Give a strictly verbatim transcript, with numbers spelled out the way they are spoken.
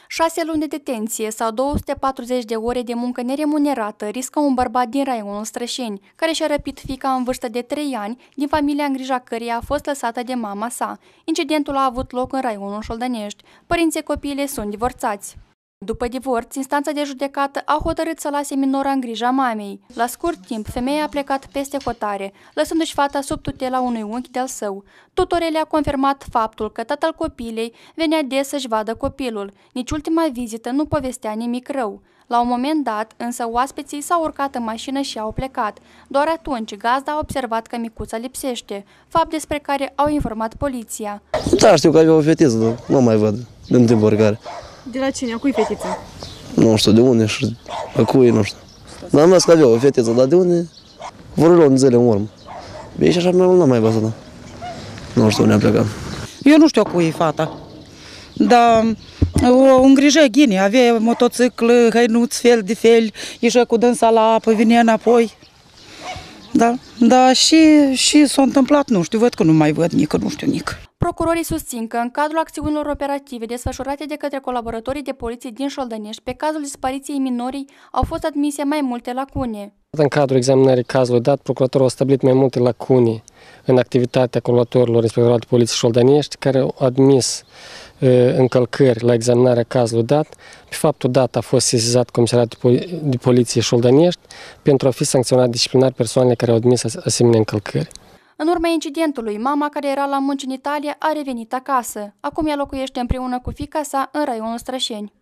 Șase luni de detenție sau două sute patruzeci de ore de muncă neremunerată riscă un bărbat din raionul Strășeni, care și-a răpit fiica în vârstă de trei ani, din familia în grija căreia a fost lăsată de mama sa. Incidentul a avut loc în raionul Șoldănești. Părinții copiilor sunt divorțați. După divorț, instanța de judecată a hotărât să lase minora în grija mamei. La scurt timp, femeia a plecat peste hotare, lăsându-și fata sub tutela unui unchi de-al său. Tutorele a confirmat faptul că tatăl copilei venea des să-și vadă copilul. Nici ultima vizită nu povestea nimic rău. La un moment dat, însă, oaspeții s-au urcat în mașină și au plecat. Doar atunci, gazda a observat că micuța lipsește, fapt despre care au informat poliția. Da, știu că avea o fetiță, dar nu mai văd din timp oricare. De la cine? A cui fetița? Nu știu de unde și a cui, nu știu. Dar am că avea o fetiță, dar de unde? Vor lua în zile în urmă. Bine, și așa nu am mai văzut. Nu știu unde a plecat. Eu nu știu cui e fata. Dar o îngrijea ghine, avea motocicl, hăinuți, fel de fel, ieșea cu dânsa la apă, vinea înapoi. Da, da, și, și s-a întâmplat, nu știu, văd că nu mai văd nică, nu știu nică. Procurorii susțin că în cadrul acțiunilor operative desfășurate de către colaboratorii de poliție din Șoldănești pe cazul dispariției minorii au fost admise mai multe lacune. În cadrul examinării cazului dat, procuratorul a stabilit mai multe lacune în activitatea colaboratorilor inspectoratului de poliție Șoldănești, care au admis încălcări la examinarea cazului dat. Pe faptul dat a fost sesizat Comisariatul de Poliție Șoldănești pentru a fi sancționat disciplinar persoanele care au admis asemenea încălcări. În urma incidentului, mama care era la munci în Italia a revenit acasă. Acum ea locuiește împreună cu fiica sa în raionul Strășeni.